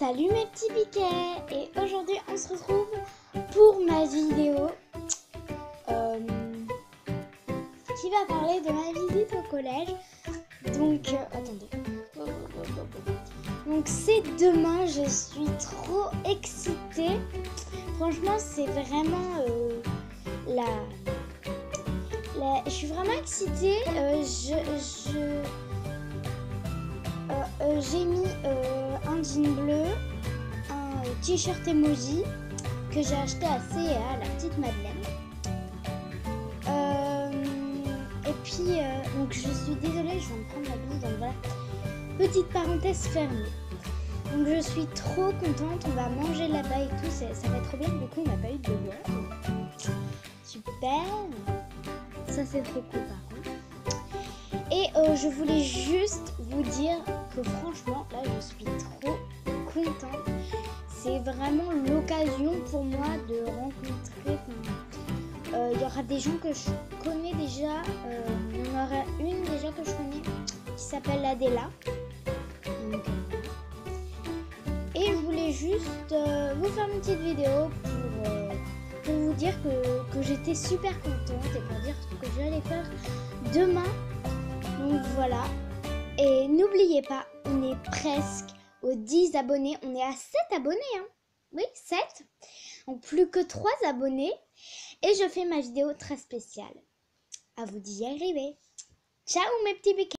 Salut mes petits piquets, et aujourd'hui on se retrouve pour ma vidéo qui va parler de ma visite au collège. Donc attendez, donc c'est demain, je suis trop excitée. Franchement c'est vraiment je suis vraiment excitée. J'ai mis un jean bleu, un t-shirt emoji que j'ai acheté à C&A, la petite Madeleine. Et puis, donc je suis désolée, je viens de prendre la blouse, donc voilà. Petite parenthèse fermée. Donc je suis trop contente, on va manger là-bas et tout, ça va être trop bien. Du coup, on n'a pas eu de devoir. Super. Ça, c'est trop cool par contre. Et je voulais juste vous dire que franchement, là, je suis trop contente. C'est vraiment l'occasion pour moi de rencontrer. Il y aura des gens que je connais déjà. Il y en aura une déjà que je connais qui s'appelle Adela. Et je voulais juste vous faire une petite vidéo pour vous dire que j'étais super contente et pour dire ce que j'allais faire demain. Donc voilà, et n'oubliez pas, on est presque aux 10 abonnés, on est à 7 abonnés, hein. Oui, 7, donc plus que 3 abonnés, et je fais ma vidéo très spéciale. À vous d'y arriver. Ciao mes petits piquets.